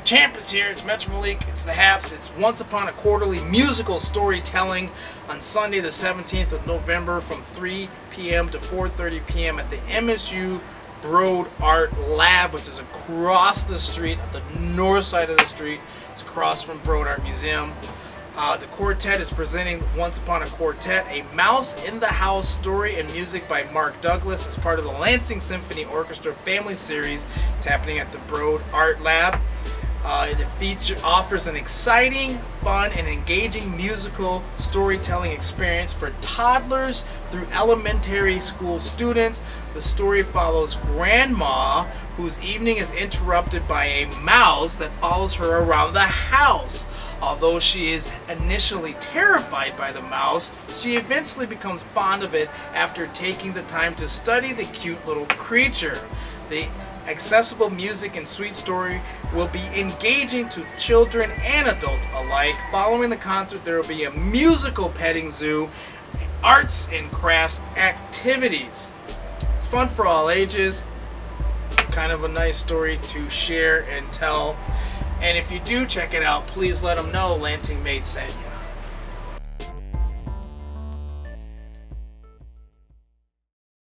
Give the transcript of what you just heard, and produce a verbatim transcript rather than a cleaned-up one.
champ is here. It's Metro Malik. It's the Haps. It's Once Upon a Quarterly musical storytelling on Sunday the seventeenth of November from three p m to four thirty p m at the M S U Broad Art Lab, which is across the street, at the north side of the street. It's across from Broad Art Museum. Uh, the quartet is presenting Once Upon a Quartet, a Mouse in the House story and music by Mark Douglas as part of the Lansing Symphony Orchestra Family Series. It's happening at the Broad Art Lab. Uh, the feature offers an exciting, fun, and engaging musical storytelling experience for toddlers through elementary school students. The story follows Grandma, whose evening is interrupted by a mouse that follows her around the house. Although she is initially terrified by the mouse, she eventually becomes fond of it after taking the time to study the cute little creature. The accessible music and sweet story will be engaging to children and adults alike. Following the concert, there will be a musical petting zoo, arts and crafts activities. It's fun for all ages, kind of a nice story to share and tell. And if you do check it out, please let them know Lansing Made sent you.